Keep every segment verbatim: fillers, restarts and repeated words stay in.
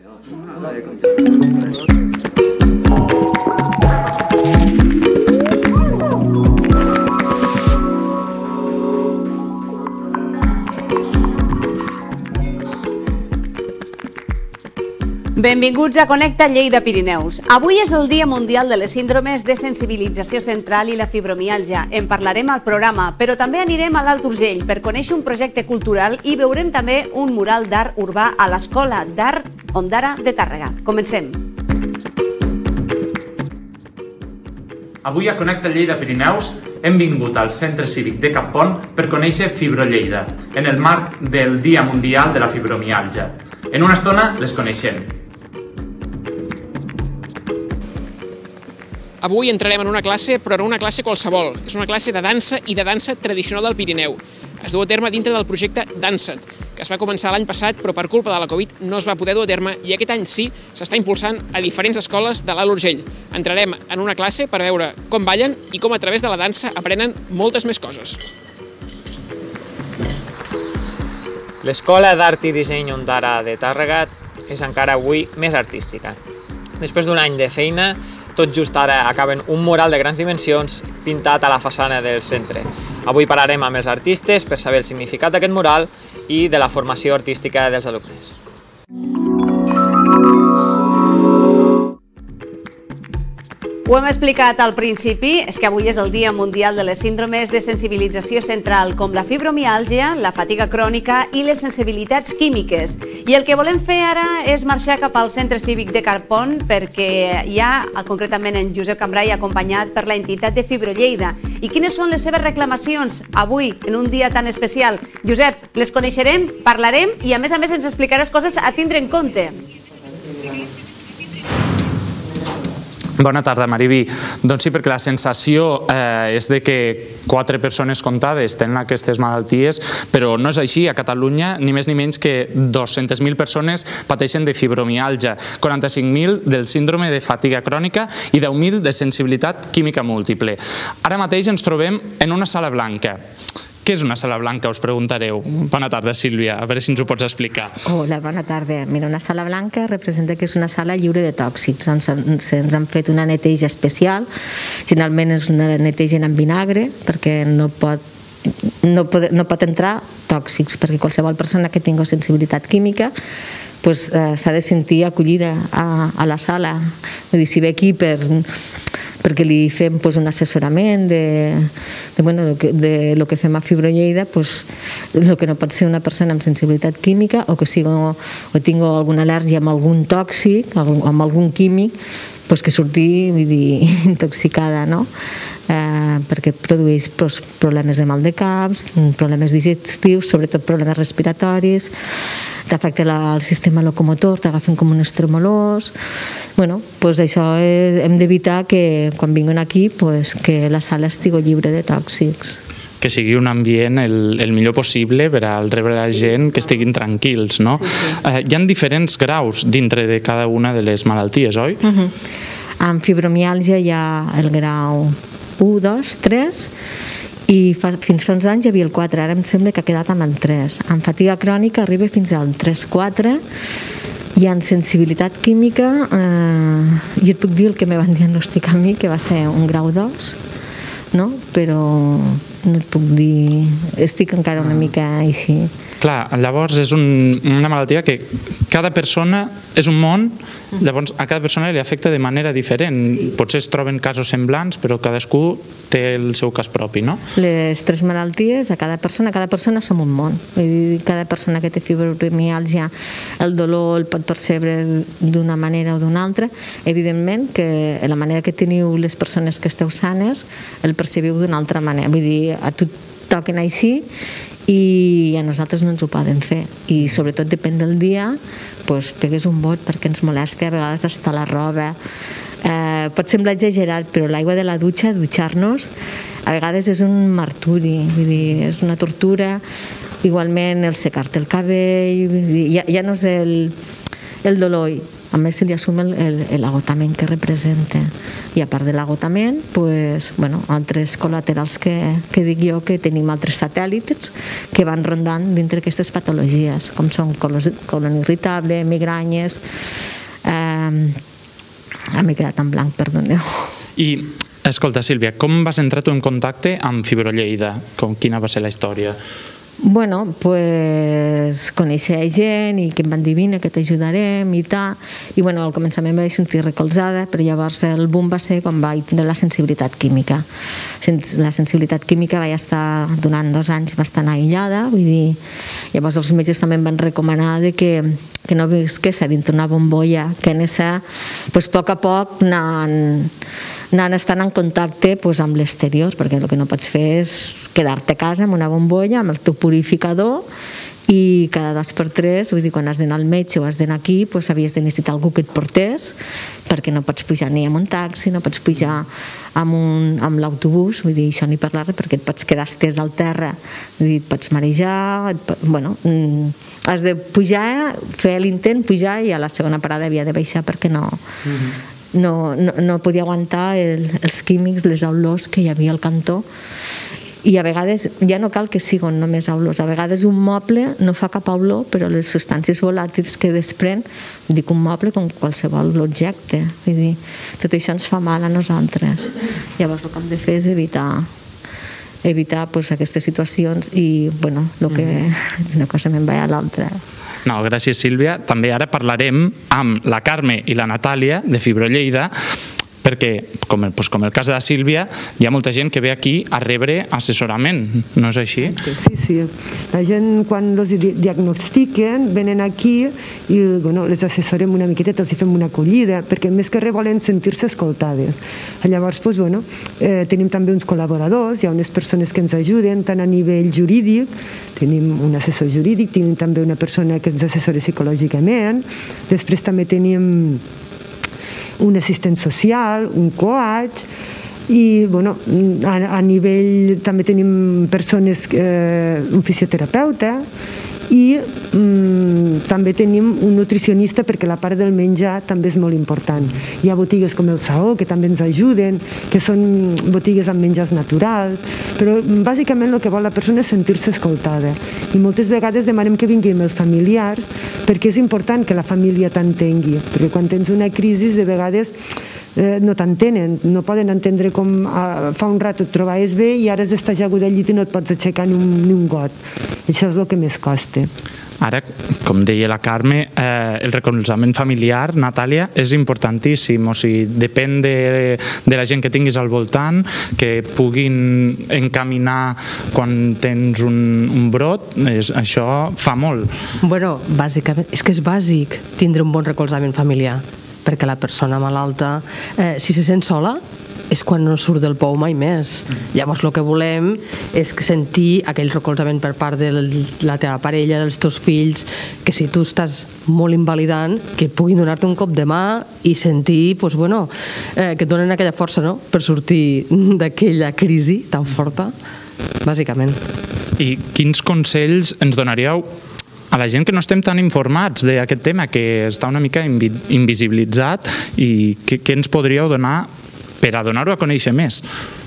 Benvinguts a Connecta Lleida Pirineus. Avui és el Dia Mundial de les Síndromes de Sensibilització Central i la Fibromiàlgia. En parlarem al programa, però també anirem a l'Alt Urgell per conèixer un projecte cultural i veurem també un mural d'art urbà a l'Escola d'Art Ondara de Tàrrega. Comencem. Avui a Connecta Lleida Pirineus hem vingut al Centre Cívic de Cappont per conèixer Fibrolleida, en el marc del Dia Mundial de la Fibromiàlgia. En una estona les coneixem. Avui entrarem en una classe, però en una classe qualsevol. És una classe de dansa i de dansa tradicional del Pirineu. Es du a terme dintre del projecte Dansa't, que es va començar l'any passat, però per culpa de la Covid no es va poder dur a terme i aquest any sí s'està impulsant a diferents escoles de l'Alt Urgell. Entrarem en una classe per veure com ballen i com a través de la dansa aprenen moltes més coses. L'Escola d'Art i Disseny Ondara de Tàrrega és encara avui més artística. Després d'un any de feina, tot just ara acaben un mural de grans dimensions pintat a la façana del centre. Avui parlarem amb els artistes per saber el significat d'aquest mural i de la formació artística dels alumnes. Ho hem explicat al principi, és que avui és el Dia Mundial de les Síndromes de Sensibilització Central, com la fibromiàlgia, la fatiga crònica i les sensibilitats químiques. I el que volem fer ara és marxar cap al Centre Cívic de Cappont perquè hi ha, concretament, en Josep Cambrai, acompanyat per la entitat de Fibrolleida. I quines són les seves reclamacions avui, en un dia tan especial? Josep, les coneixerem, parlarem i, a més a més, ens explicaràs coses a tindre en compte. Bona tarda, Mariví. Doncs sí, perquè la sensació és de que quatre persones comptades tenen aquestes malalties, però no és així. A Catalunya, ni més ni menys que dues-centes mil persones pateixen de fibromiàlgia, quaranta-cinc mil del síndrome de fatiga crònica i deu mil de sensibilitat química múltiple. Ara mateix ens trobem en una sala blanca. Què és una sala blanca, us preguntareu? Bona tarda, Sílvia, a veure si ens ho pots explicar. Hola, bona tarda. Mira, una sala blanca representa que és una sala lliure de tòxics. Ens han fet una neteja especial, generalment és una neteja amb vinagre, perquè no pot, no pot, no pot entrar tòxics, perquè qualsevol persona que tingui sensibilitat química pues, eh, s'ha de sentir acollida a, a la sala. Vull dir, si ve aquí per... perquè li fem pues, un assessorament de, de, bueno, de, de lo que fem a Fibrolleida, pues, el que no pot ser una persona amb sensibilitat química o que sigui, o, o tingui alguna al·lèrgia amb algun tòxic, amb algun químic, pues, que surti vull dir, intoxicada, no? Eh, perquè produeix pues, problemes de mal de caps, problemes digestius, sobretot problemes respiratoris, t'afecta el sistema locomotor, t'agafen com unes tremolors. Bueno, pues això és, hem d'evitar que quan vinguin aquí pues, que la sala estigui lliure de tòxics. Que sigui un ambient el, el millor possible per al rebre la gent, que estiguin tranquils, no? Sí, sí. Eh, hi ha diferents graus dintre de cada una de les malalties, oi? Uh-huh. En fibromiàlgia hi ha el grau u, dos, tres, i fa, fins fa uns anys hi havia el quatre, ara em sembla que ha quedat amb el tres. En fatiga crònica arriba fins al tres quatre, i en sensibilitat química eh, jo et puc dir el que me van diagnosticar a mi, que va ser un grau dos, no? Però no et puc dir, estic encara una mica així. Clar, llavors és un, una malaltia que cada persona és un món, llavors a cada persona li afecta de manera diferent. Potser es troben casos semblants, però cadascú té el seu cas propi, no? Les tres malalties, a cada persona, cada persona som un món. Vull dir, cada persona que té fibromiàlgia, el dolor el pot percebre d'una manera o d'una altra. Evidentment que la manera que teniu les persones que esteu sanes el percebiu d'una altra manera. Vull dir, a tu toquen així i a nosaltres no ens ho poden fer, i sobretot depèn del dia doncs pegues un vot perquè ens molesta a vegades hasta la roba. Eh, pot semblar exagerat, però l'aigua de la dutxa, dutxar-nos, a vegades és un marturi, vull dir, és una tortura. Igualment el secar-te el cabell, vull dir, ja, ja no és el, el dolor, a més se li assum l'agotament que representa, i a part de l'agotament pues, bueno, altres col·laterals que, que dic jo, que tenim altres satèl·lits que van rondant dintre aquestes patologies, com són colon irritable, migranyes, Ah, m'he quedat en blanc, perdoneu. I, escolta, Sílvia, com vas entrar tu en contacte amb Fibrolleida? Com, quina va ser la història? Bueno, pues conèixer gent i que em van dir vine que t'ajudarem i tal, i bueno, al començament vaig sentir recolzada, però llavors el boom va ser quan vaig de la sensibilitat química. La sensibilitat química vaig estar durant dos anys bastant aïllada, vull dir, llavors els metges també em van recomanar de que, que no visqués a dintre una bombolla, que anés a, pues, a poc a poc anant, anant estant en contacte pues, amb l'exterior, perquè el que no pots fer és quedar-te a casa amb una bombolla, amb el teu purificador, i cada dos per tres, vull dir, quan has d'anar al metge o has d'anar aquí, pues, havies de necessitar algú que et portés, perquè no pots pujar ni amb un taxi, no pots pujar amb, un, amb l'autobús, vull dir, això ni parlar, perquè et pots quedar estès al terra, vull dir, et pots marejar, et pot, bueno, has de pujar, fer l'intent, pujar, i a la segona parada havia de baixar perquè no... Mm-hmm. No, no, no podia aguantar el, els químics, les olors que hi havia al cantó, i a vegades ja no cal que siguin només olors, a vegades un moble no fa cap olor, però les substàncies volàtils que desprèn, dic un moble com qualsevol objecte, vull dir, tot això ens fa mal a nosaltres. Llavors el que hem de fer és evitar evitar pues, aquestes situacions, i bueno, el que una cosa me'n va a l'altra. No, gràcies, Sílvia. També ara parlarem amb la Carme i la Natàlia de Fibrolleida, perquè, com el, doncs com el cas de la Sílvia, hi ha molta gent que ve aquí a rebre assessorament, no és així? Sí, sí. La gent, quan els diagnostiquen, venen aquí i bueno, les assessorem una miqueta, els fem una acollida, perquè més que res volen sentir-se escoltades. Llavors, doncs, bueno, eh, tenim també uns col·laboradors, hi ha unes persones que ens ajuden, tant a nivell jurídic, tenim un assessor jurídic, tenim també una persona que ens assessora psicològicament, després també tenim un assistent social, un coach, i bueno, a, a nivell també tenim persones, eh, un fisioterapeuta, i mm, també tenim un nutricionista, perquè la part del menjar també és molt important. Hi ha botigues com el Saó que també ens ajuden, que són botigues amb menjars naturals, però bàsicament el que vol la persona és sentir-se escoltada, i moltes vegades demanem que vinguin els familiars, perquè és important que la família t'entengui, perquè quan tens una crisi de vegades eh, no t'entenen, no poden entendre com eh, fa un rato et trobaves bé i ara has d'estar ajagut al llit i no et pots aixecar ni un, ni un got. Això és el que més costa. Ara, com deia la Carme, eh, el recolzament familiar, Natàlia, és importantíssim. O sigui, depèn de, de la gent que tinguis al voltant, que puguin encaminar quan tens un, un brot, és, això fa molt. Bueno, bàsicament, és que és bàsic tindre un bon recolzament familiar, perquè la persona malalta, eh, si se sent sola, és quan no surt del pou mai més. Llavors el que volem és sentir aquell recolzament per part de la teva parella, dels teus fills, que si tu estàs molt invalidant, que puguin donar-te un cop de mà i sentir pues, bueno, eh, que et donen aquella força, no?, per sortir d'aquella crisi tan forta, bàsicament. I quins consells ens donaríeu a la gent que no estem tan informats d'aquest tema, que està una mica invisibilitzat, i què, què ens podríeu donar per a donar-ho a conèixer més?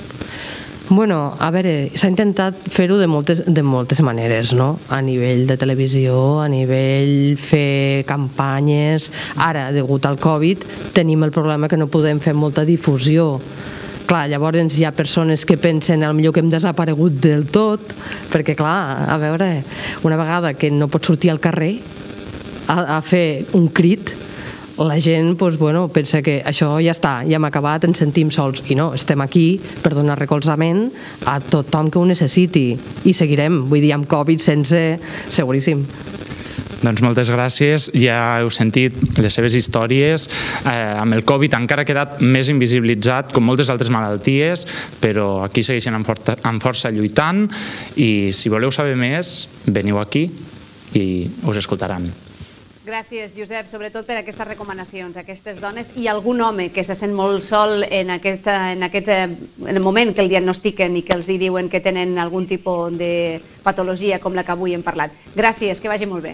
Bueno, a veure, s'ha intentat fer-ho de moltes, de moltes maneres, no? A nivell de televisió, a nivell fer campanyes. Ara, degut al Covid, tenim el problema que no podem fer molta difusió. Clar, llavors hi ha persones que pensen potser que hem desaparegut del tot, perquè clar, a veure, una vegada que no pots sortir al carrer a, a fer un crit, la gent doncs, bueno, pensa que això ja està, ja hem acabat, ens sentim sols, i no, estem aquí per donar recolzament a tothom que ho necessiti, i seguirem, vull dir, amb Covid sense, seguríssim. Doncs moltes gràcies, ja heu sentit les seves històries. Eh, amb el Covid encara ha quedat més invisibilitzat, com moltes altres malalties, però aquí segueixen amb, forta, amb força lluitant, i si voleu saber més, veniu aquí i us escoltaran. Gràcies, Josep, sobretot per aquestes recomanacions, aquestes dones i algun home que se sent molt sol en aquest, en aquest en el moment que el diagnostiquen i que els diuen que tenen algun tipus de patologia com la que avui hem parlat. Gràcies, que vagi molt bé.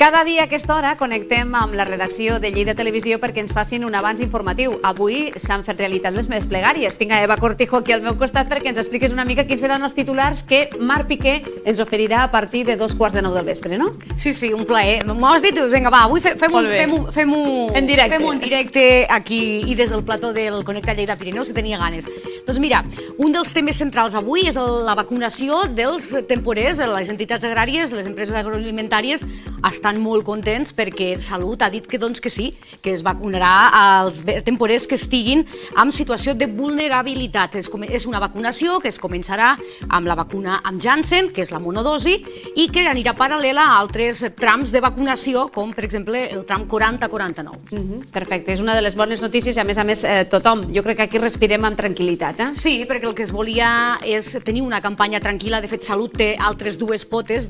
Cada dia a aquesta hora connectem amb la redacció de Lleida Televisió perquè ens facin un avanç informatiu. Avui s'han fet realitat les meves plegàries. Tinc a Eva Cortijo aquí al meu costat perquè ens expliquis una mica quins seran els titulars que Marc Piqué ens oferirà a partir de dos quarts de nou del vespre, no? Sí, sí, un plaer. M'ho has dit? Vinga, va, avui fem-ho fem en directe. Fem-ho en directe aquí i des del plató del Connecta Lleida Pirineus, que tenia ganes. Doncs mira, un dels temes centrals avui és la vacunació dels temporers. Les entitats agràries, les empreses agroalimentàries estan molt contents perquè Salut ha dit que doncs que sí, que es vacunarà als temporers que estiguin en situació de vulnerabilitat. És una vacunació que es començarà amb la vacuna amb Janssen, que és la monodosi, i que anirà paral·lela a altres trams de vacunació, com per exemple el tram quaranta quaranta-nou. Perfecte, és una de les bones notícies i a més a més tothom, jo crec que aquí respirem amb tranquil·litat. Sí, perquè el que es volia és tenir una campanya tranquil·la. De fet, Salut té altres dues potes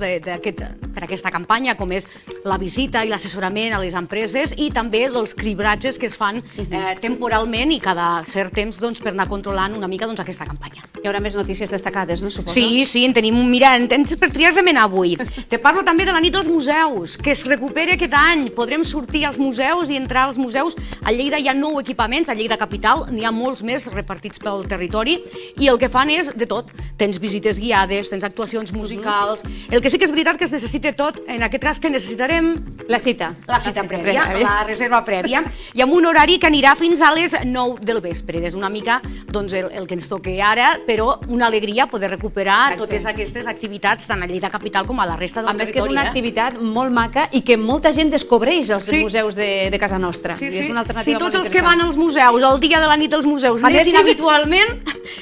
per aquesta campanya, com és la visita i l'assessorament a les empreses i també els cribratges que es fan temporalment i cada cert temps per anar controlant una mica aquesta campanya. Hi haurà més notícies destacades, no? Suposo? Sí, sí, en tenim un... Mira, en tens per triar remenar avui. Te parlo també de la nit dels museus, que es recupera aquest any. Podrem sortir als museus i entrar als museus. A Lleida hi ha nou equipaments, a Lleida Capital n'hi ha molts més repartits pel territori i el que fan és de tot. Tens visites guiades, tens actuacions musicals... El que sí que és veritat que es necessita tot, en aquest cas que necessitarem... La cita. La cita prèvia, la reserva prèvia, i amb un horari que anirà fins a les nou del vespre. És una mica el que ens toca ara, però una alegria poder recuperar totes aquestes activitats tant a Lleida Capital com a la resta del territori. A més que és una activitat molt maca i que molta gent descobreix als museus de casa nostra. Si tots els que van als museus, el dia de la nit dels museus, anessin habitualment,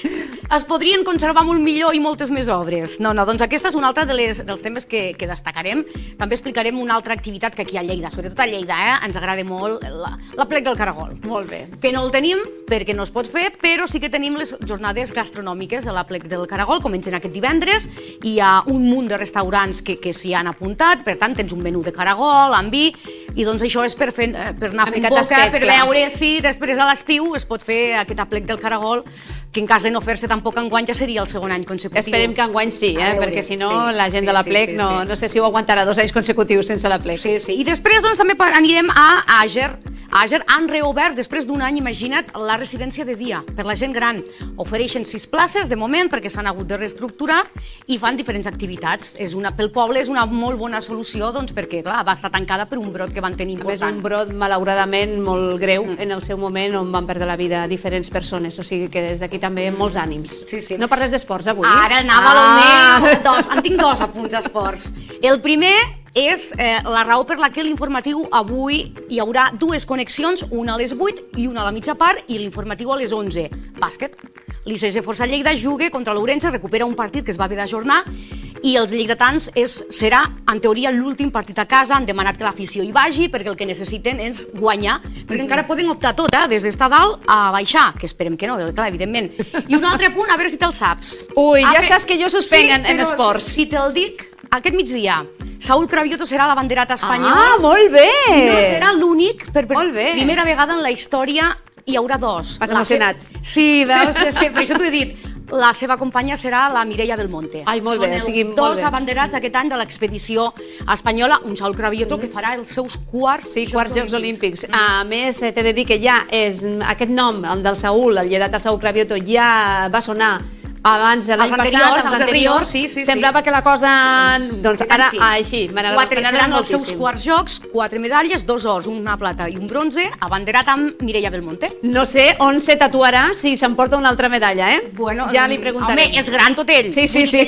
es podrien conservar molt millor i moltes més obres. No, no, doncs aquesta és un altre dels temes que destacarem. També explicarem una altra activitat que aquí a Lleida, sobretot a Lleida, ens agrada molt, l'Aplec del Caragol. Molt bé. Que no el tenim perquè no es pot fer, però sí que tenim les jornades gastronòmiques de l'Aplec del Caragol, comencen aquest divendres, hi ha un munt de restaurants que s'hi han apuntat, per tant tens un menú de caragol, amb vi, i doncs això és per anar fent boca, per veure si després a l'estiu es pot fer aquest Aplec del Caragol, que en cas de no fer-se tampoc enguany ja seria el segon any consecutiu. Esperem que enguany sí, perquè si no la gent de l'Aplec no sé si ho aguantarà dos anys consecutius sense l'Aplec. Sí, sí. I després doncs també anirem a Àger. A Àger han reobert després d'un any, imagina't, la residència de dia per la gent gran. Ofereixen sis places de moment perquè s'han hagut de reestructurar i fan diferents activitats. Pel poble és una molt bona solució perquè va estar tancada per un brot que van tenir important. A més, un brot malauradament molt greu en el seu moment on van perdre la vida diferents persones, o sigui que des d'aquí també molts ànims. No parles d'esports avui? Ara anava al meu. En tinc dos apunts d'esports. El primer és la raó per la que l'informatiu avui hi haurà dues connexions, una a les vuit i una a la mitja part, i l'informatiu a les onze. Bàsquet. L'I C G Força Lleida juga contra l'Ourense, recupera un partit que es va haver d'ajornar, i els lleidatans serà, en teoria, l'últim partit a casa. Han demanat que l'afició hi vagi perquè el que necessiten és guanyar, perquè encara poden optar tot, des d'estar dalt a baixar, que esperem que no, clar, evidentment. I un altre punt, a veure si te'l saps. Ui, ja saps que jo suspenc en esports. Si te'l dic, aquest migdia, Saúl Cravioto serà l'abanderat espanyol. Ah, molt bé! No serà l'únic, per primera vegada en la història hi haurà dos. Has emocionat. Sí, veus, és que per això t'ho he dit. La seva companya serà la Mireia Belmonte. Ai, molt bé. Són els dos abanderats aquest any de l'expedició espanyola, un Saúl Cravioto que farà els seus quarts Jocs Olímpics. A més, t'he de dir que ja aquest nom, el del Saúl, el llegat de Saúl Cravioto, ja va sonar abans de l'any passat, els anteriors, semblava que la cosa... Doncs ara, així, seran els seus quarts jocs, quatre medalles, dos ors, una plata i un bronze, abanderat amb Mireia Belmonte. No sé on se tatuarà si s'emporta una altra medalla, eh? Ja li preguntarem. Home, és gran tot ell. Sí, sí, sí.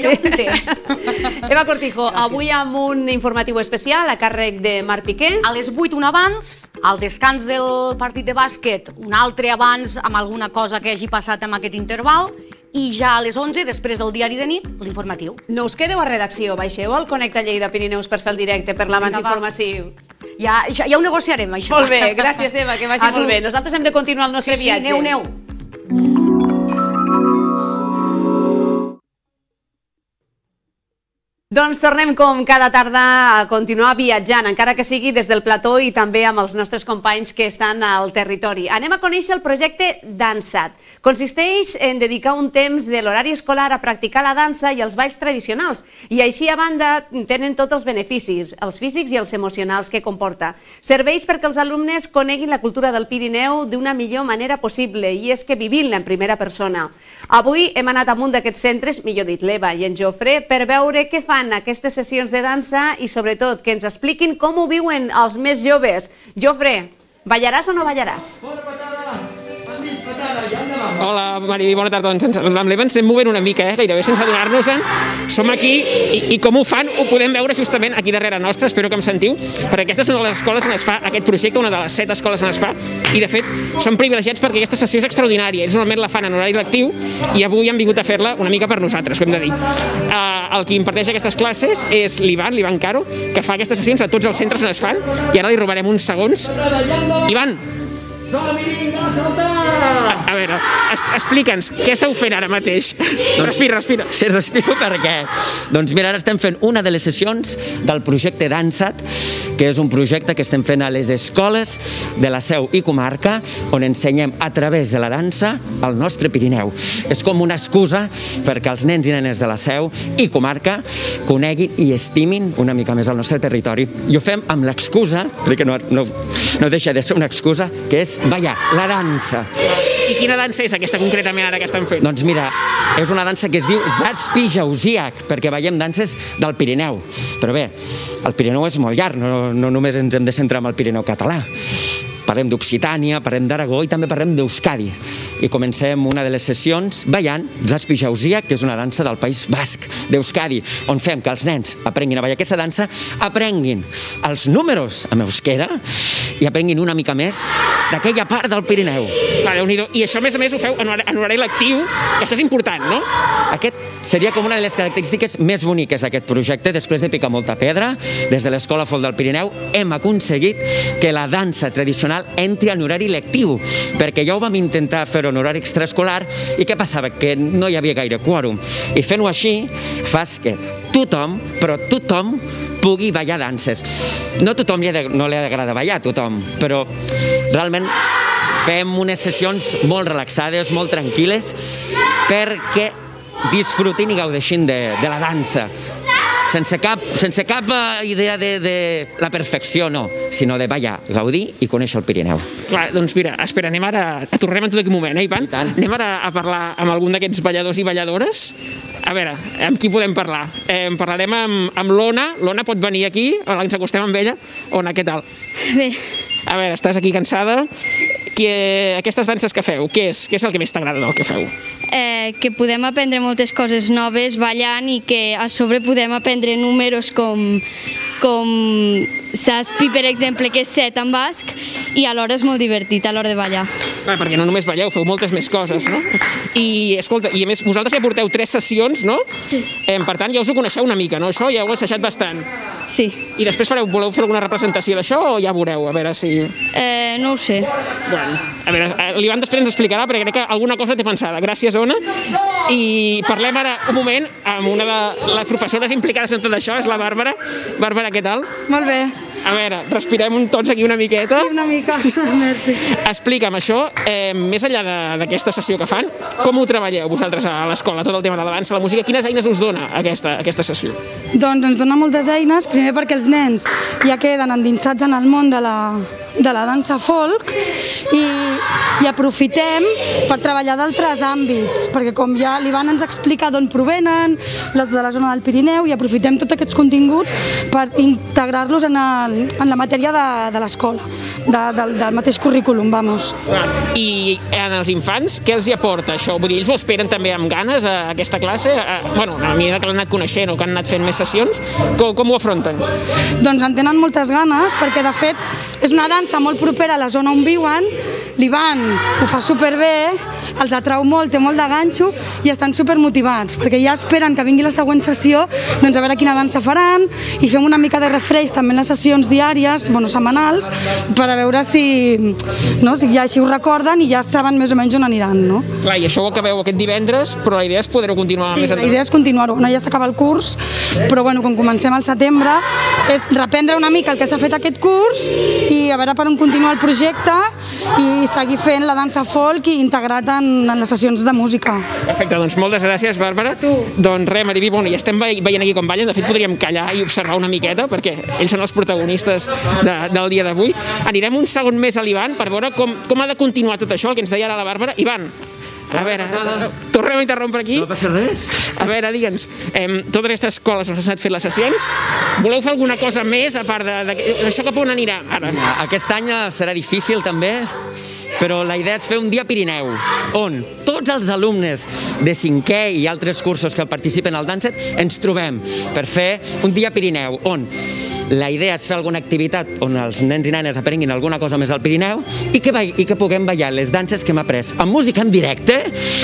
Eva Cortijo, avui amb un informatiu especial a càrrec de Marc Piqué. A les vuit un abans, al descans del partit de bàsquet, un altre abans amb alguna cosa que hagi passat en aquest interval, i ja a les onze, després del diari de nit, l'informatiu. No us quedeu a redacció, baixeu al Connecta Lleida Pirineus per fer el directe, per l'abans informatiu. Ja ho negociarem, això. Molt bé, gràcies, Eva, que vagi molt bé. Nosaltres hem de continuar el nostre viatge. Sí, sí, aneu, aneu. Doncs tornem com cada tarda a continuar viatjant, encara que sigui des del plató i també amb els nostres companys que estan al territori. Anem a conèixer el projecte Dansat. Consisteix en dedicar un temps de l'horari escolar a practicar la dansa i els balls tradicionals, i així a banda tenen tots els beneficis, els físics i els emocionals que comporta. Serveix perquè els alumnes coneguin la cultura del Pirineu d'una millor manera possible, i és que vivint-la en primera persona. Avui hem anat a un d'aquests centres, millor dit l'Eva i en Jofre, per veure què fan aquestes sessions de dansa i sobretot que ens expliquin com ho viuen els més joves. Jofre, ballaràs o no ballaràs? Hola, Mariví, bona tarda. Doncs amb l'Eva ens anem movent una mica, eh? Gairebé sense adonar-nos-en. Som aquí i, i com ho fan ho podem veure justament aquí darrere nostre, espero que em sentiu, perquè aquesta és una de les escoles on es fa aquest projecte, una de les set escoles on es fa, i de fet som privilegiats perquè aquesta sessió és extraordinària. Ells normalment la fan en horari lectiu i avui han vingut a fer-la una mica per nosaltres, ho hem de dir. Uh, el qui imparteix aquestes classes és l'Ivan, l'Ivan Caro, que fa aquestes sessions a tots els centres on es fan, i ara li robarem uns segons. Ivan! A veure, explica'ns, què esteu fent ara mateix? Respira, respira. Sí, respiro perquè... Doncs mira, ara estem fent una de les sessions del projecte Dansat, que és un projecte que estem fent a les escoles de la Seu i comarca, on ensenyem a través de la dansa el nostre Pirineu. És com una excusa perquè els nens i nenes de la Seu i comarca coneguin i estimin una mica més el nostre territori. I ho fem amb l'excusa, perquè no, no, no deixa de ser una excusa, que és ballar, la dansa. I quina dansa és aquesta concretament ara que estan fent? Doncs mira, és una dansa que es diu Zaspi Jauziac, perquè ballem danses del Pirineu. Però bé, el Pirineu és molt llarg, no, no només ens hem de centrar en el Pirineu català. Parlem d'Occitània, parlem d'Aragó i també parlem d'Euskadi. I comencem una de les sessions ballant Zaspi Jauziac, que és una dansa del País Basc, d'Euskadi, on fem que els nens aprenguin a ballar aquesta dansa, aprenguin els números en euskera i aprenguin una mica més d'aquella part del Pirineu. Va, Déu-n'hi-do. I això, a més a més, ho feu en horari lectiu, que això és important, no? Aquest seria com una de les característiques més boniques d'aquest projecte. Després de picar molta pedra, des de l'Escola Folk del Pirineu, hem aconseguit que la dansa tradicional entri en horari lectiu, perquè ja ho vam intentar fer en horari extraescolar i què passava? Que no hi havia gaire quòrum. I fent-ho així fas que tothom, però tothom, pugui ballar danses. No a tothom li ha de, no li agrada ballar, a tothom, però realment fem unes sessions molt relaxades, molt tranquil·les, perquè disfrutin i gaudeixin de, de la dansa. Sense cap, sense cap idea de, de la perfecció, no, sinó de ballar, gaudir i conèixer el Pirineu. Clar, doncs mira, espera, anem ara, tornem en tot aquest moment, eh, Ivan? Anem ara a parlar amb algun d'aquests balladors i balladores. A veure, amb qui podem parlar? Eh, parlarem amb, amb l'Ona. L'Ona pot venir aquí, ens acostem amb ella. Ona, què tal? Bé. A veure, estàs aquí cansada? Que, aquestes danses que feu, què és, què és el que més t'agrada del que feu? Eh, que podem aprendre moltes coses noves ballant i que a sobre podem aprendre números com, com Zaspi, per exemple, que és set en basc, i alhora és molt divertit a l'hora de ballar. Clar, perquè no només balleu, feu moltes més coses, no? I, escolta, i a més, vosaltres ja porteu tres sessions, no? Sí. Eh, per tant, ja us ho coneixeu una mica, no? Això ja heu assajat bastant. Sí. I després fareu, voleu fer alguna representació d'això o ja veureu, a veure si... Eh, no ho sé. Bueno, a veure, l'Ivan després ens explicarà, perquè crec que alguna cosa té pensada. Gràcies, Ona. I parlem ara un moment amb una de les professores implicades en tot això, és la Bàrbara. Bàrbara, què tal? Molt bé. A veure, respirem tots aquí una miqueta. Sí, una mica, merci. Explica'm això, eh, més enllà d'aquesta sessió que fan, com ho treballeu vosaltres a l'escola, tot el tema de la dansa, la música, quines eines us dona aquesta, aquesta sessió? Doncs ens dona moltes eines, primer perquè els nens ja queden endinsats en el món de la, de la dansa folk i, i aprofitem per treballar d'altres àmbits, perquè com ja l'Ivan ens explica d'on provenen, les de la zona del Pirineu, i aprofitem tots aquests continguts per integrar-los en, en la matèria de, de l'escola, de, del, del mateix currículum, vamos. I en els infants, què els hi aporta això? Vull dir, ells ho esperen també amb ganes a aquesta classe? A, bueno, a mesura que l'han anat coneixent o que han anat fent més sessions, com, com ho afronten? Doncs en tenen moltes ganes, perquè de fet és una dansa molt propera a la zona on viuen, l'Ivan ho fa superbé, els atrau molt, té molt de ganxo i estan supermotivats, perquè ja esperen que vingui la següent sessió, doncs a veure quina dansa faran, i fem una mica de refresh també en les sessions diàries, bueno, setmanals, per a veure si, no, si ja així ho recorden i ja saben més o menys on aniran, no? Clar, i això ho acabeu aquest divendres, però la idea és poder-ho continuar sí, més endavant. Sí, la idea és continuar-ho. No, ja s'acaba el curs, però bueno, com comencem al setembre, és reprendre una mica el que s'ha fet aquest curs i a veure per on continua el projecte i seguir fent la dansa folk i integrat en, en les sessions de música. Perfecte, doncs moltes gràcies, Bàrbara. Doncs res, Mariví, bueno, ja estem veient aquí com ballen, de fet podríem callar i observar una miqueta, perquè ells són els protagonistes de, del dia d'avui. Anirem un segon més a l'Ivan per veure com, com ha de continuar tot això, el que ens deia ara la Bàrbara. Ivan, a veure, tornem a interrompre aquí. No passa res. A veure, digue'ns, eh, totes aquestes escoles on s'han anat fent les sessions, voleu fer alguna cosa més a part d'això? Cap on anirà ara? Aquest any serà difícil també, però la idea és fer un dia Pirineu, on tots els alumnes de cinquè i altres cursos que participen al Danset ens trobem per fer un dia Pirineu, on la idea és fer alguna activitat on els nens i nenes aprenguin alguna cosa més al Pirineu i que, i que puguem ballar les danses que hem après amb música en directe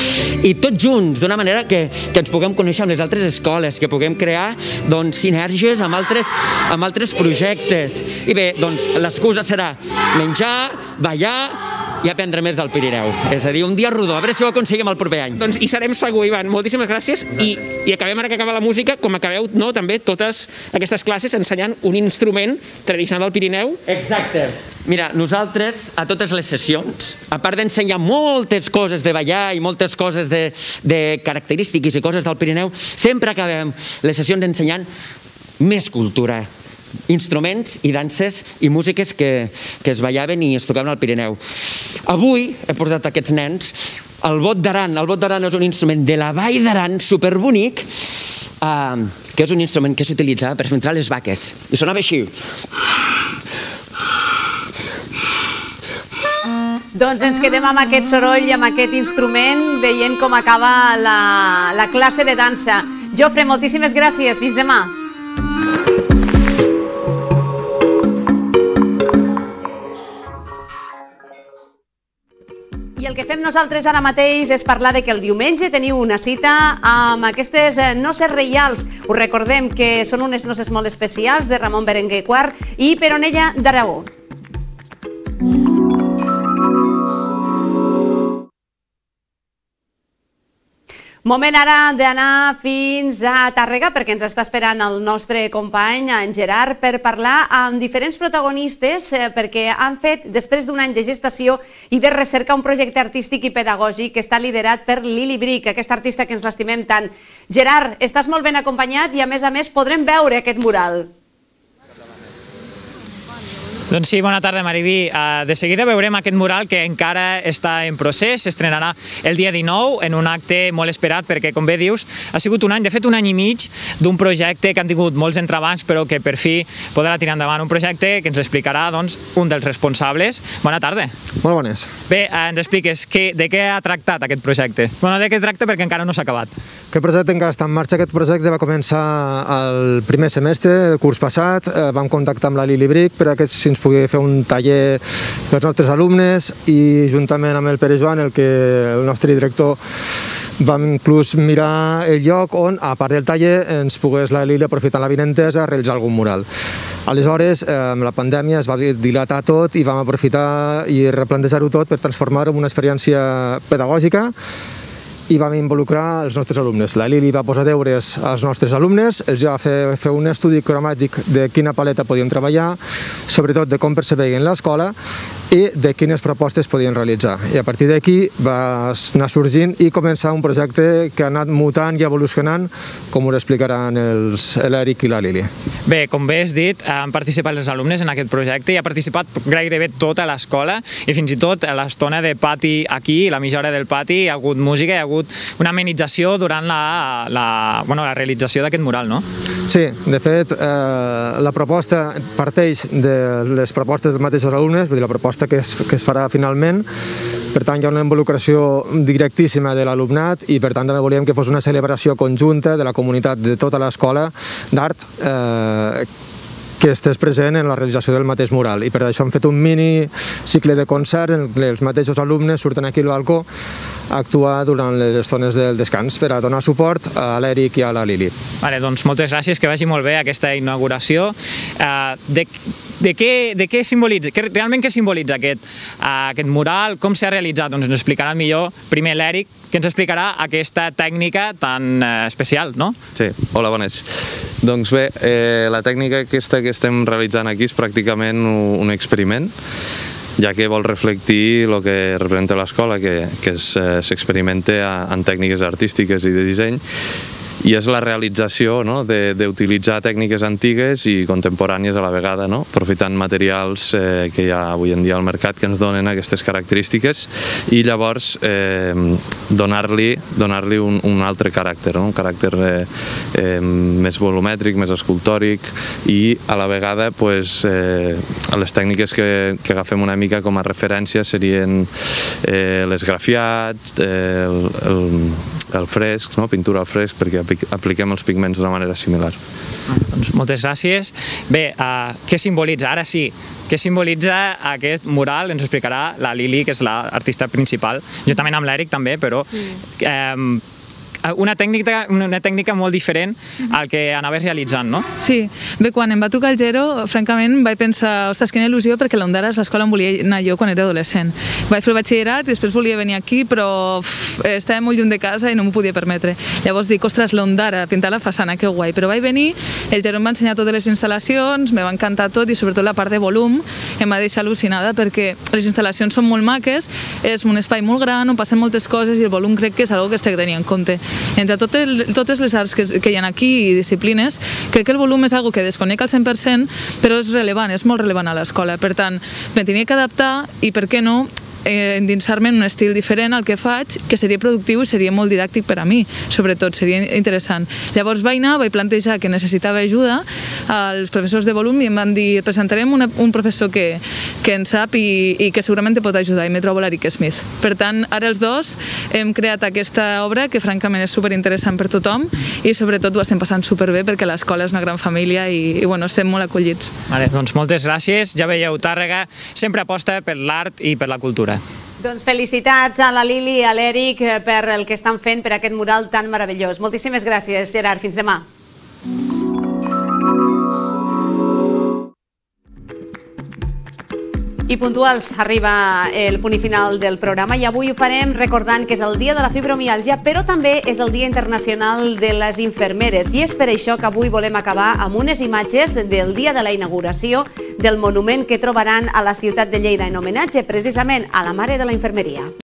i tots junts, d'una manera que, que ens puguem conèixer amb les altres escoles, que puguem crear doncs, sinergies amb altres, amb altres projectes. I bé, doncs, l'excusa serà menjar, ballar i aprendre més del Pirineu. És a dir, un dia rodó, a veure si ho aconseguim el proper any. Doncs hi serem segur, Ivan. Moltíssimes gràcies i, i acabem ara que acaba la música, com acabeu no, també totes aquestes classes ensenyant un instrument tradicional del Pirineu. Exacte. Mira, nosaltres, a totes les sessions, a part d'ensenyar moltes coses de ballar i moltes coses de, de característiques i coses del Pirineu, sempre acabem les sessions ensenyant més cultura, instruments i danses i músiques que, que es ballaven i es tocaven al Pirineu. Avui he portat aquests nens el bot d'aran. El bot d'aran és un instrument de la Vall d'Aran superbonic, eh, que és un instrument que s'utilitza per fer entrar les vaques. I sonava així. Doncs ens quedem amb aquest soroll i amb aquest instrument veient com acaba la, la classe de dansa. Jofre, moltíssimes gràcies. Fins demà. I el que fem nosaltres ara mateix és parlar de que el diumenge teniu una cita amb aquestes noces reials. Us recordem que són unes noces molt especials de Ramon Berenguer quart i Peronella d'Aragó. Moment ara d'anar fins a Tàrrega perquè ens està esperant el nostre company, en Gerard, per parlar amb diferents protagonistes perquè han fet, després d'un any de gestació i de recerca, un projecte artístic i pedagògic que està liderat per Lili Brick, aquesta artista que ens l'estimem tant. Gerard, estàs molt ben acompanyat i a més a més podrem veure aquest mural. Doncs sí, bona tarda, Mariví. De seguida veurem aquest mural que encara està en procés, s'estrenarà el dia dinou en un acte molt esperat perquè, com bé dius, ha sigut un any, de fet un any i mig, d'un projecte que han tingut molts entrebancs però que per fi podrà tirar endavant. Un projecte que ens l'explicarà doncs, un dels responsables. Bona tarda. Molt bones. Bé, ens expliques que, de què ha tractat aquest projecte? Bueno, de què tracta perquè encara no s'ha acabat. Aquest projecte encara està en marxa. Aquest projecte va començar el primer semestre, el curs passat. Vam contactar amb la Lili Brick per a que si ens pugui fer un taller pels nostres alumnes i juntament amb el Pere Joan, el, que, el nostre director, vam inclús mirar el lloc on, a part del taller, ens pogués la Lili, aprofitant la vinentesa, realitzar algun mural. Aleshores, amb la pandèmia es va dilatar tot i vam aprofitar i replantejar-ho tot per transformar-ho en una experiència pedagògica i vam involucrar els nostres alumnes. La Lili va posar deures als nostres alumnes, els va fer, fer un estudi cromàtic de quina paleta podien treballar, sobretot de com percebeien l'escola i de quines propostes podien realitzar. I a partir d'aquí va anar sorgint i començar un projecte que ha anat mutant i evolucionant, com us explicaran l'Eric i la Lili. Bé, com bé has dit, han participat els alumnes en aquest projecte i ha participat gairebé tota l'escola i fins i tot a l'estona de pati aquí, la mitja hora del pati, hi ha hagut música, hi ha hagut una amenització durant la, la, bueno, la realització d'aquest mural, no? Sí, de fet, eh, la proposta parteix de les propostes dels mateixos alumnes, vull dir, la proposta que es, que es farà finalment. Per tant, hi ha una involucració directíssima de l'alumnat i, per tant, també volíem que fos una celebració conjunta de la comunitat de tota l'escola d'art, eh, que estés present en la realització del mateix mural. I per això hem fet un mini cicle de concert en què els mateixos alumnes surten aquí al balcó a actuar durant les estones del descans per a donar suport a l'Eric i a la Lili. Vale, doncs moltes gràcies, que vagi molt bé aquesta inauguració. Uh, de, de, què, de què simbolitza, que, realment què simbolitza aquest, uh, aquest mural, com s'ha realitzat? Doncs ens explicarà millor primer l'Eric, que ens explicarà aquesta tècnica tan uh, especial, no? Sí, hola, bones. Doncs bé, eh, la tècnica aquesta que estem realitzant aquí és pràcticament un experiment, ja que vol reflectir el que representa l'escola, que, que s'experimenta en tècniques artístiques i de disseny, i és la realització, no?, d'utilitzar tècniques antigues i contemporànies a la vegada, no?, aprofitant materials eh, que hi ha avui en dia al mercat que ens donen aquestes característiques i llavors eh, donar-li donar-li un, un altre caràcter, no?, un caràcter eh, eh, més volumètric, més escultòric i a la vegada pues, eh, les tècniques que, que agafem una mica com a referència serien eh, l'esgrafiat, eh, el, el, el fresc, no?, pintura al fresc, perquè apliquem els pigments d'una manera similar. Ah, doncs moltes gràcies. Bé, uh, què simbolitza? Ara sí, què simbolitza aquest mural? Ens ho explicarà la Lili, que és l'artista principal, juntament amb l'Eric també, però eh, una tècnica, una tècnica molt diferent al que anaves realitzant, no? Sí. Bé, quan em va trucar el Gero, francament vaig pensar, ostres, quina il·lusió, perquè l'Ondara és l'escola on volia anar jo quan era adolescent. Vaig fer el batxillerat i després volia venir aquí, però uf, estava molt lluny de casa i no m'ho podia permetre. Llavors dic, ostres, l'Ondara, pintar la façana, que guai. Però vaig venir, el Gero em va ensenyar totes les instal·lacions, me va encantar tot i sobretot la part de volum em va deixar al·lucinada perquè les instal·lacions són molt maques, és un espai molt gran on passen moltes coses i el volum crec que és una cosa que s'ha de tenir en compte. Entre totes, totes les arts que, que hi ha aquí i disciplines, crec que el volum és una que desconec al cent per cent, però és relevant, és molt relevant a l'escola. Per tant, me tenia que adaptar i, per què no, eh, endinsar-me en un estil diferent al que faig, que seria productiu i seria molt didàctic per a mi, sobretot, seria interessant. Llavors vaig anar, vaig plantejar que necessitava ajuda als professors de volum i em van dir, presentarem una, un professor que, que en sap i, i que segurament te pot ajudar, i me trobo l'Eric Smith. Per tant, ara els dos hem creat aquesta obra que francament és superinteressant per tothom i sobretot ho estem passant superbé perquè l'escola és una gran família i, i bueno, estem molt acollits. Vale, doncs moltes gràcies. Ja veieu, Tàrrega sempre aposta per l'art i per la cultura. Doncs felicitats a la Lili i a l'Eric per el que estan fent per aquest mural tan meravellós. Moltíssimes gràcies, Gerard. Fins demà. I puntuals arriba el punt i final del programa i avui ho farem recordant que és el dia de la fibromiàlgia, però també és el Dia Internacional de les Infermeres i és per això que avui volem acabar amb unes imatges del dia de la inauguració del monument que trobaran a la ciutat de Lleida en homenatge precisament a la Mare de la Infermeria.